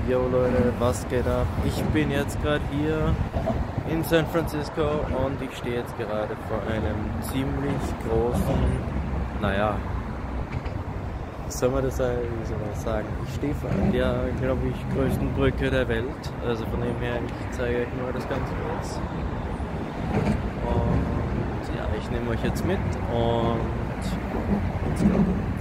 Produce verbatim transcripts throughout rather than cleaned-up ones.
Jo Leute, was geht ab? Ich bin jetzt gerade hier in San Francisco und ich stehe jetzt gerade vor einem ziemlich großen, naja, was soll man das sagen? Wie soll man sagen? Ich stehe vor der, glaube ich, größten Brücke der Welt. Also von dem her, ich zeige euch nur das Ganze kurz. Und ja, ich nehme euch jetzt mit und let's go.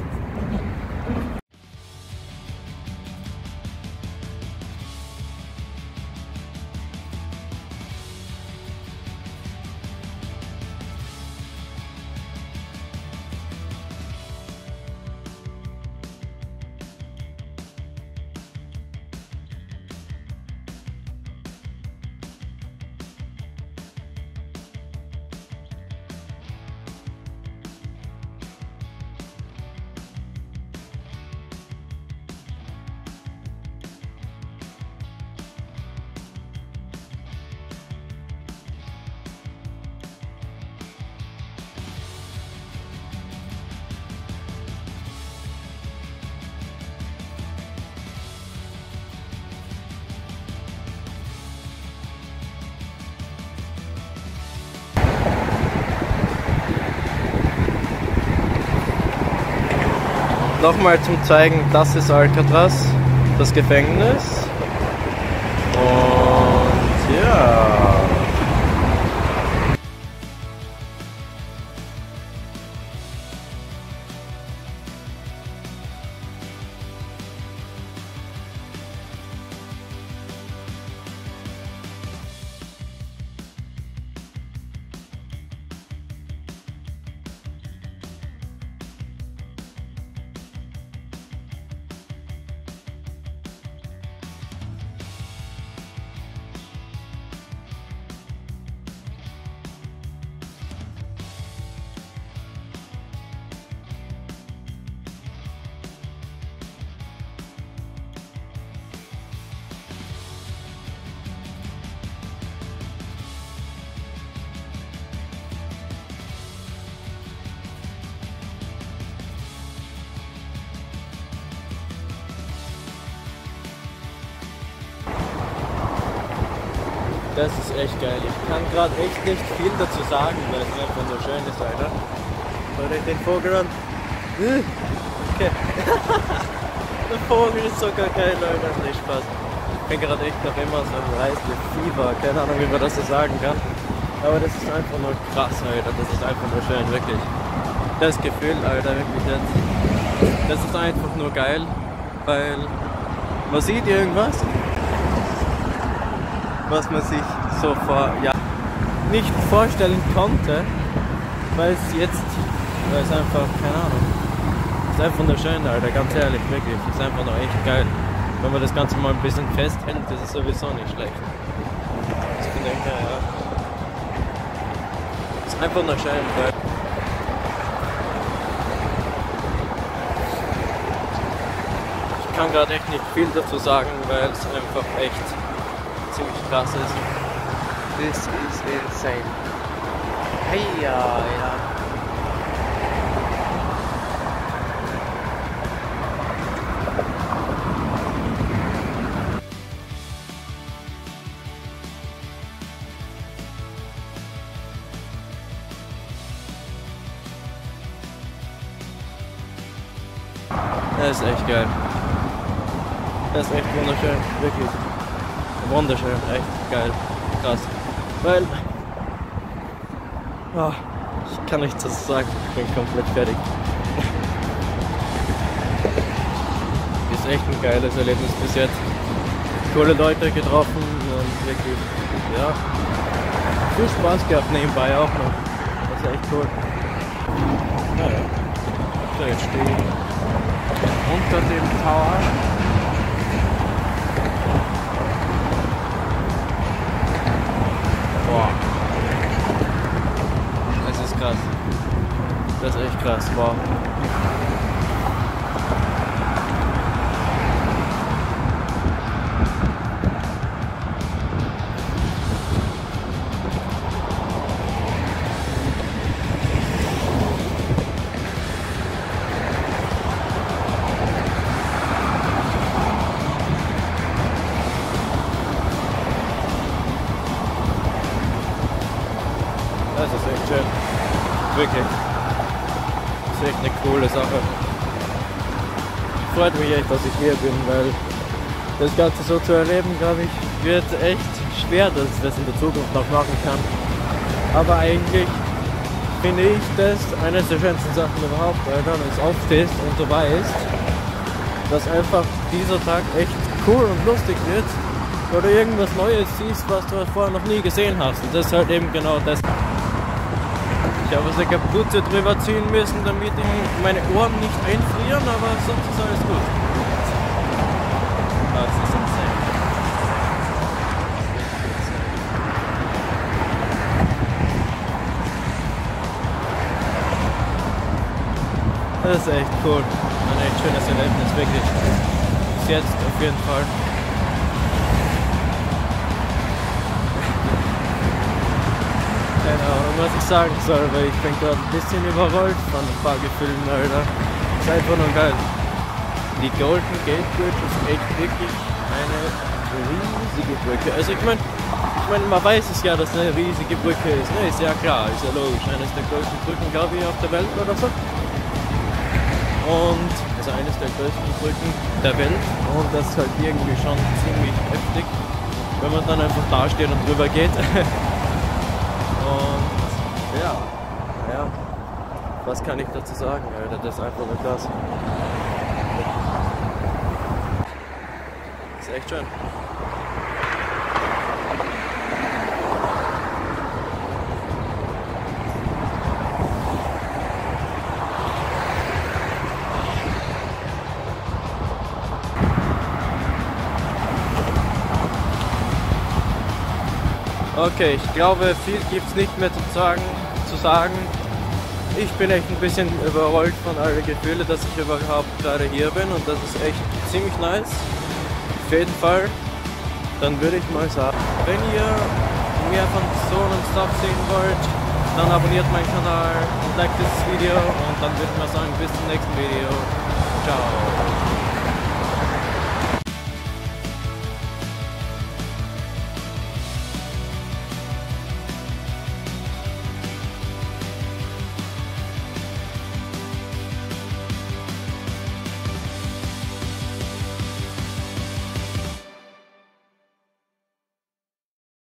Nochmal zum Zeigen, das ist Alcatraz, das Gefängnis. Und ja. Das ist echt geil. Ich kann gerade echt nicht viel dazu sagen, weil es einfach so schön ist, Alter. Oder den Vogel an. Okay. Der Vogel ist sogar geil, Leute. Nicht Spaß. Ich bin gerade echt noch immer so ein Reisefieber. Keine Ahnung, wie man das so sagen kann. Aber das ist einfach nur krass, Alter. Das ist einfach nur schön, wirklich. Das Gefühl, Alter, wirklich jetzt. Das ist einfach nur geil, weil man sieht irgendwas, was man sich so vor, ja, nicht vorstellen konnte, weil es jetzt, weil es einfach, keine Ahnung, es ist einfach nur schön, Alter, ganz ehrlich, wirklich, es ist einfach nur echt geil. Wenn man das Ganze mal ein bisschen festhält, das ist sowieso nicht schlecht. Das finde ich, ja, ja. Es ist einfach nur schön, weil ich kann gerade echt nicht viel dazu sagen, weil es einfach echt ziemlich krass ist. This is insane. Hey, ja, ja. Das ist echt geil. Das ist echt wunderschön, wirklich. Wunderschön, echt geil, krass. Weil, oh, ich kann nichts dazu sagen, ich bin komplett fertig. Ist echt ein geiles Erlebnis bis jetzt. Coole Leute getroffen und wirklich, ja, viel Spaß gehabt nebenbei auch noch. Das ist echt cool. Ja, ja. So, jetzt stehe ich unter dem Tower. Boah. Das ist krass. Das ist echt krass. Wow. Wirklich. Das ist echt eine coole Sache. Freut mich echt, dass ich hier bin, weil das Ganze so zu erleben, glaube ich, wird echt schwer, dass ich das in der Zukunft noch machen kann. Aber eigentlich finde ich das eines der schönsten Sachen überhaupt, weil dann es aufstehst und du weißt, dass einfach dieser Tag echt cool und lustig wird, weil du irgendwas Neues siehst, was du vorher noch nie gesehen hast. Und das ist halt eben genau das. Ich habe eine Kapuze drüber ziehen müssen, damit meine Ohren nicht einfrieren, aber sonst ist alles gut. Das ist insane. Das ist echt cool. Ein echt schönes Erlebnis, wirklich. Bis jetzt auf jeden Fall. Keine Ahnung, was ich sagen soll, weil ich bin gerade ein bisschen überrollt von ein paar Gefühlen, Alter. Das ist einfach nur geil. Die Golden Gate Bridge ist echt wirklich eine riesige Brücke. Also ich meine, ich mein, man weiß es ja, dass es eine riesige Brücke ist. Ne? Ist ja klar, ist ja logisch. Eines der größten Brücken, glaube ich, auf der Welt oder so. Und also eines der größten Brücken der Welt. Und das ist halt irgendwie schon ziemlich heftig, wenn man dann einfach da steht und drüber geht. Und ja, naja, was kann ich dazu sagen, Alter? Das ist einfach nur das. Das ist echt schön. Okay, ich glaube, viel gibt es nicht mehr zu sagen, zu sagen. Ich bin echt ein bisschen überrollt von allen Gefühlen, dass ich überhaupt gerade hier bin und das ist echt ziemlich nice. Auf jeden Fall, dann würde ich mal sagen, wenn ihr mehr von so einem Stuff sehen wollt, dann abonniert meinen Kanal und liked dieses Video und dann würde ich mal sagen, bis zum nächsten Video. Ciao.